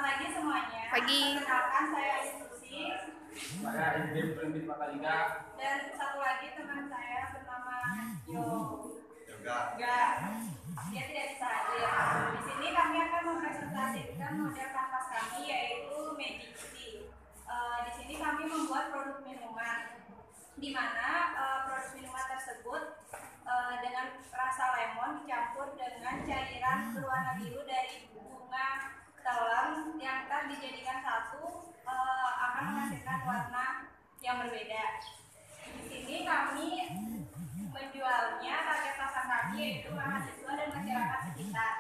pagi semuanya. Pagi. Perkenalkan saya Susi. Saya Izdim Pemimpin Fatalika. Dan satu lagi teman saya bernama Yoga. Dia tidak bisa hadir. Di sini kami akan mempresentasikan model kanvas kami yaitu Magic Tea. Di sini kami membuat produk minuman, di mana produk minuman tersebut dengan rasa lemon dicampur dengan cairan berwarna biru dari bunga telang yang telah dijadikan satu akan menghasilkan warna yang berbeda. Di sini kami menjualnya, target pasar kami yaitu mahasiswa dan masyarakat sekitar.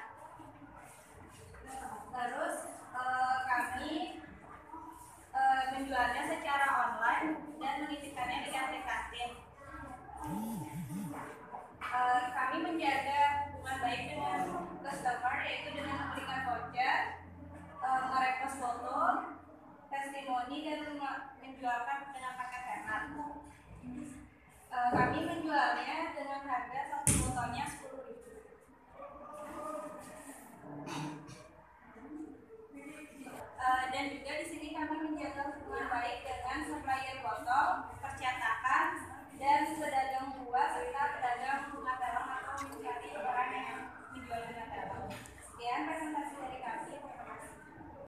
Terus kami menjualnya secara online dan menitipkannya di kantin-kantin. Kami menjaga hubungan baik dengan customer yaitu dengan memberikan voucher, merepost foto, testimoni dan menjualkan dengan paket hemat. Kami menjualnya